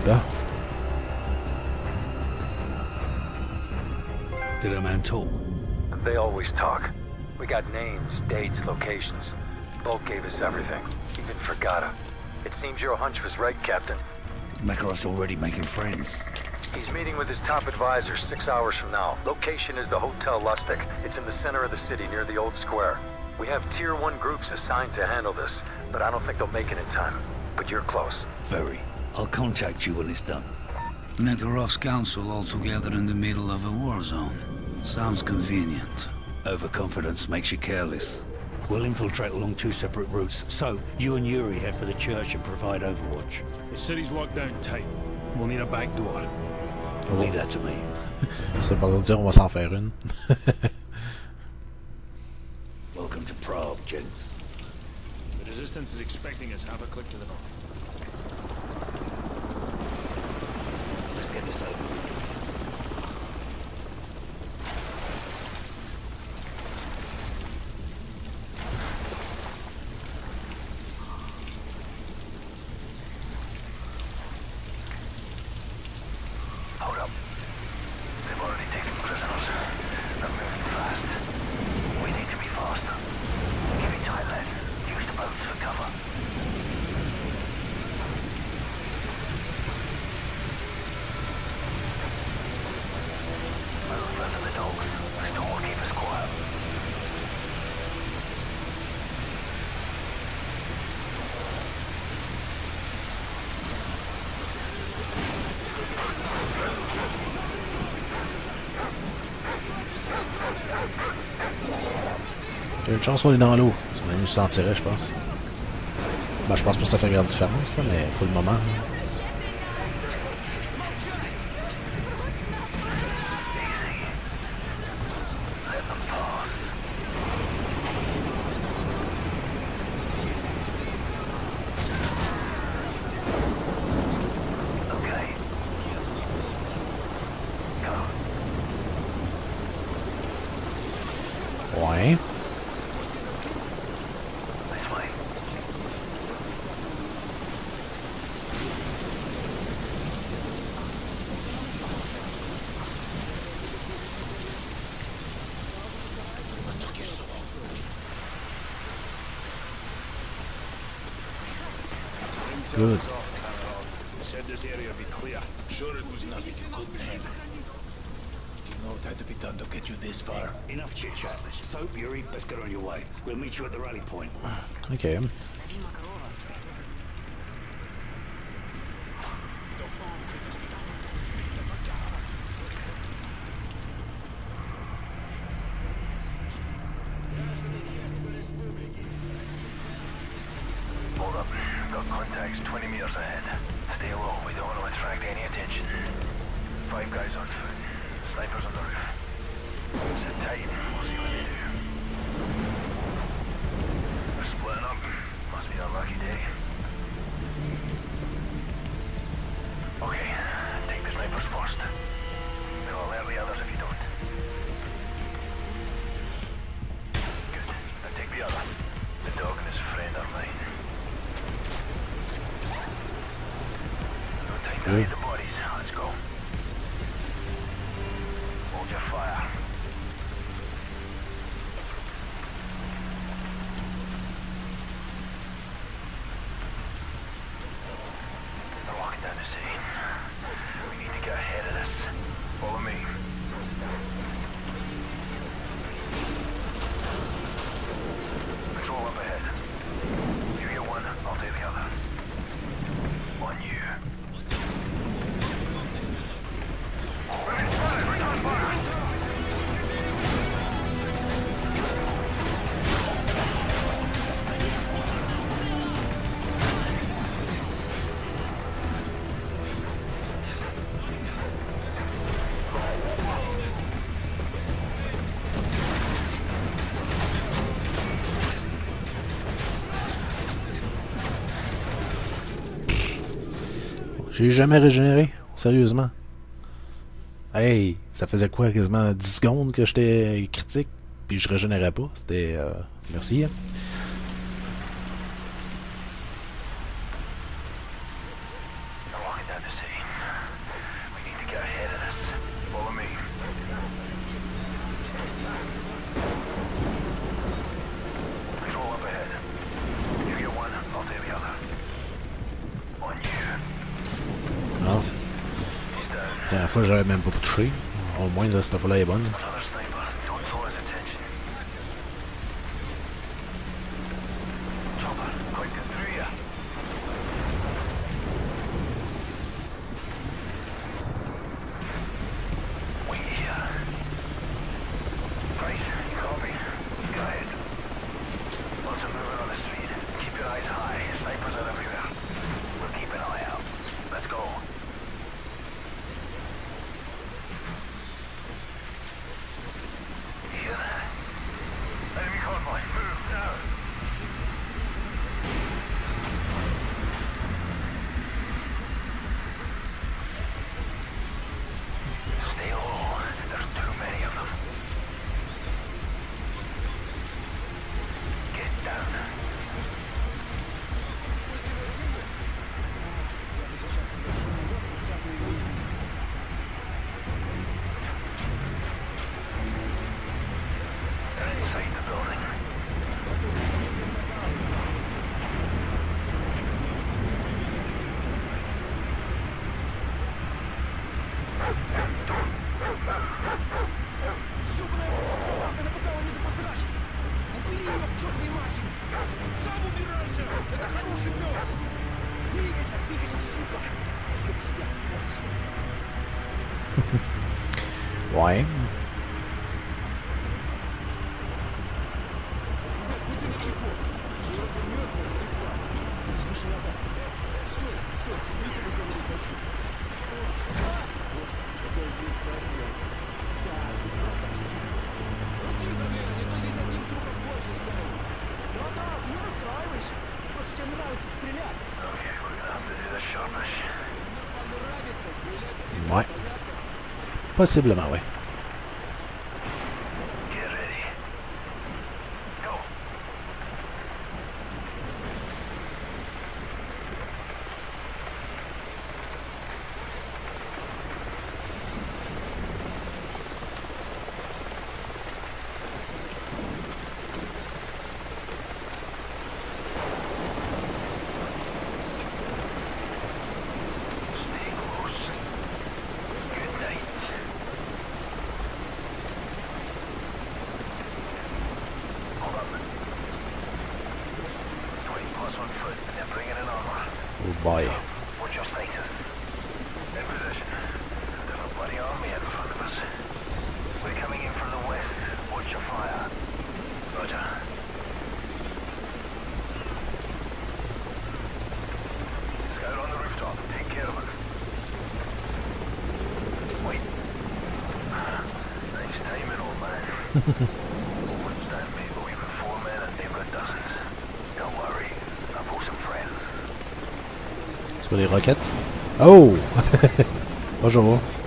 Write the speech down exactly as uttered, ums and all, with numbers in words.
là-dedans. Did a man talk? They always talk. We got names, dates, locations. Bulk gave us everything, even Fergata. It seems your hunch was right, Captain. Makarov's already making friends. He's meeting with his top advisor six hours from now. Location is the Hotel Lustig. It's in the center of the city near the old square. We have tier one groups assigned to handle this, but I don't think they'll make it in time. But you're close. Very. I'll contact you when it's done. Makarov's council all together in the middle of a war zone. Sounds convenient. Overconfidence makes you careless. We'll infiltrate along two separate routes, so you and Yuri head for the church and provide overwatch. The city's locked down tight. We'll need a back door. Oh. Leave that to me. C'est pas dire on va s'en faire une. Welcome to Prague, gents. The Resistance is expecting us half a click to the north. Let's get this over with. Hold up. They've already taken prisoners. They're moving fast. We need to be faster. Keep it tight, lad. Use the boats for cover. Move under the dogs. The storm will keep us quiet. Il y a une chance qu'on est dans l'eau. Sinon, il nous sentirait, je pense. Ben, je pense pas que ça fait grande différence, là, mais pour le moment. Ouais. Good. Said this area would be clear. Sure it was nothing you could behind it. Do you know what had to be done to get you this far? Enough chit-chat. Soap, Yuri, let's get on your way. We'll meet you at the rally point. Okay. Hold up. Got contacts twenty meters ahead. Stay low. We don't want to attract any attention. Five guys on foot. Snipers on the roof. Sit tight. We'll see what they do. They're splitting up. Must be a lucky day. Okay. Take the snipers first. They'll alert the others if you don't. Good. Now take the other. The dog and his friend are mine. No time to hide the bodies. Let's go. Hold your fire. They're walking down the city. We need to get ahead of this. Follow me. Patrol up ahead. You get one, I'll take the other. On you. J'ai jamais régénéré. Sérieusement. Hey, ça faisait quoi, quasiment dix secondes que j'étais critique, puis je régénérais pas. C'était... Euh, merci. Hein. They're walking down the city. La dernière fois, j'avais même pas touché. Au moins, là, cette fois-là est bonne. Ouais. Ouais. Possiblement, ouais. Oh boy. What's your status? In position. There's a bloody army in front of us. We're coming in from the west. Watch your fire. Roger. Scout on the rooftop. Take care of it. Wait. Nice timing, old man. Wouldn't stand me, but we've got four men and they've got dozens. Don't worry. I'll pull some friends. C'est pas des roquettes? Oh! Moi, je vois.